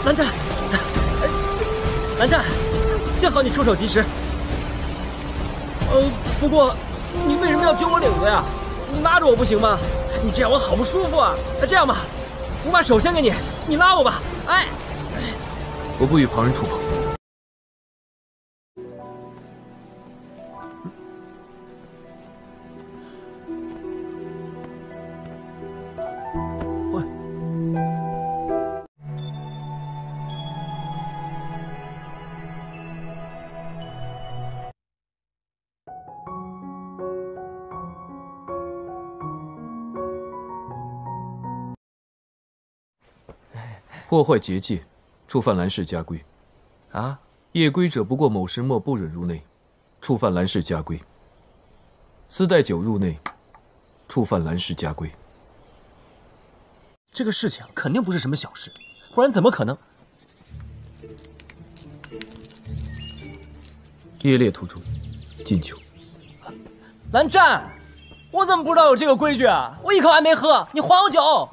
蓝湛，蓝湛，幸好你出手及时。不过你为什么要揪我领子呀？你拉着我不行吗？你这样我好不舒服啊！这样吧，我把手伸给你，你拉我吧。哎， 我不与旁人触碰。 喂， 破坏结界，触犯蓝氏家规。 啊， 夜归者不过某时末不准入内，触犯蓝氏家规。私带酒入内，触犯蓝氏家规。 这个事情肯定不是什么小事，不然怎么可能？ 夜猎途中，禁酒。 蓝湛，我怎么不知道有这个规矩啊？我一口还没喝，你还我酒！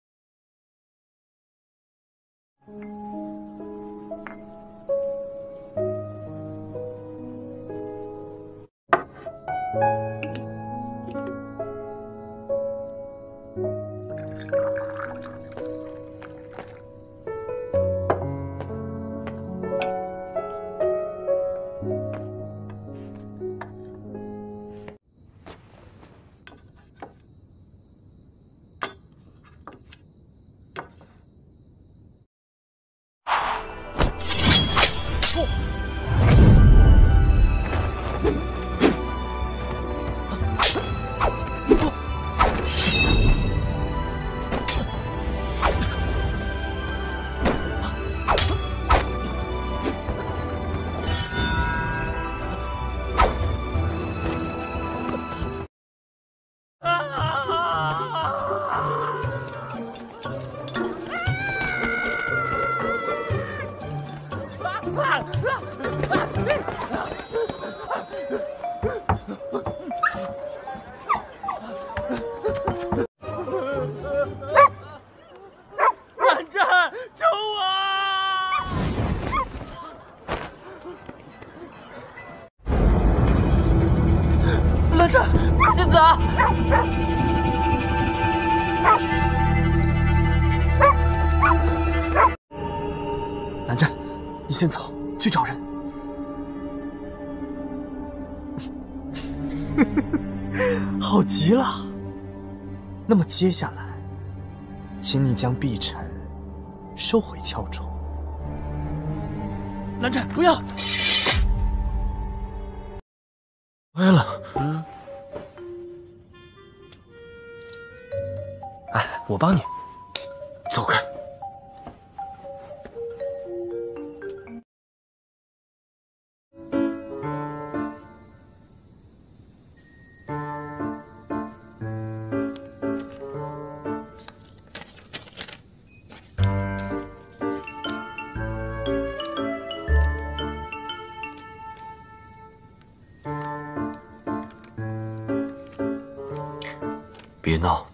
蓝湛，救我！蓝湛，仙子啊！蓝湛，你先走，去找人。好极了。那么接下来，请你将碧晨收回鞘中。蓝湛，不要！ 歪了。 哎，我帮你。 走开。别闹。